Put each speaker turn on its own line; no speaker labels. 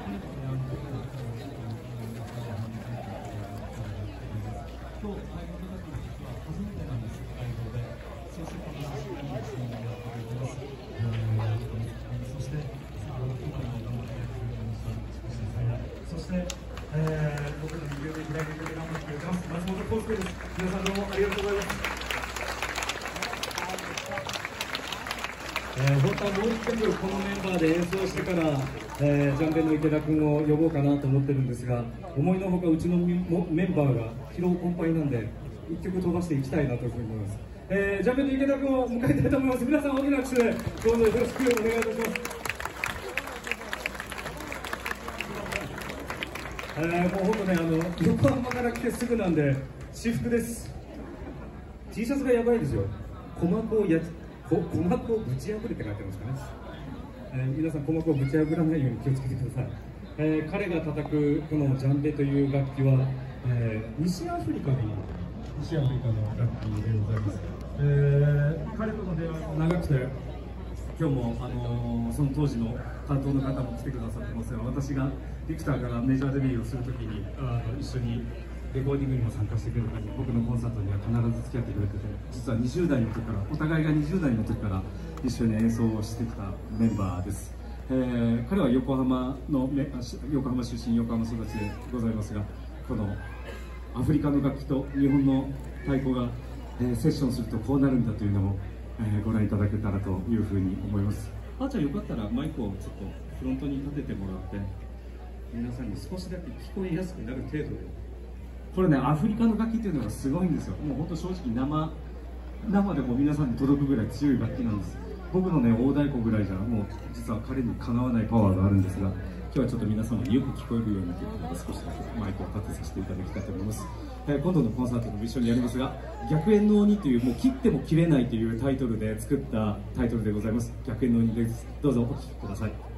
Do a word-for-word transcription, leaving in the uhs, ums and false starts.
そして、えー、僕の右腕、左腕で頑張ってくれてます松本康介です。皆さんどうもありがとうございます。えー、本当はもう一曲このメンバーで演奏してから、えー、ジャンベの池田君を呼ぼうかなと思ってるんですが、思いのほかうちのメンバーが疲労困憊なんで一曲飛ばしていきたいなというふうに思います。えー、ジャンベの池田君を迎えたいと思います。皆さん大きな拍手でどうぞよろしくお願いいたします。えー、もう本当ね、あの横浜から来てすぐなんで私服です。 T シャツがやばいですよ。鼓膜をや鼓膜をぶち破るって書いてますかね。えー、皆さん鼓膜をぶち破らないように気をつけてください。えー、彼が叩くこのジャンベという楽器は、えー、西アフリカの西アフリカの楽器でございます。えー、彼との出会いも長くて、今日も、あのー、その当時の担当の方も来てくださってますが、私がビクターからメジャーデビューをするときにあの一緒にレコーディングにも参加してくれたり、僕のコンサートには必ず付き合ってくれてて、実はにじゅう代の時から、お互いがにじゅう代の時から一緒に演奏をしてきたメンバーです。えー、彼は横浜の横浜出身、横浜育ちでございますが、このアフリカの楽器と日本の太鼓が、えー、セッションするとこうなるんだというのを、えー、ご覧いただけたらというふうに思います。あーちゃん、よかったらマイクをちょっとフロントに立ててもらって、皆さんに少しだけ聞こえやすくなる程度で。これね、アフリカの楽器っていうのがすごいんですよ。もう本当正直生生でも皆さんに届くぐらい強い楽器なんです。僕のね大太鼓ぐらいじゃもう実は彼にかなわないパワーがあるんですが、今日はちょっと皆様によく聞こえるようにということで少しだけマイクを立てさせていただきたいと思います。えー、今度のコンサートも一緒にやりますが、逆縁の鬼というもう切っても切れないというタイトルで作ったタイトルでございます。逆縁の鬼です。どうぞお聴きください。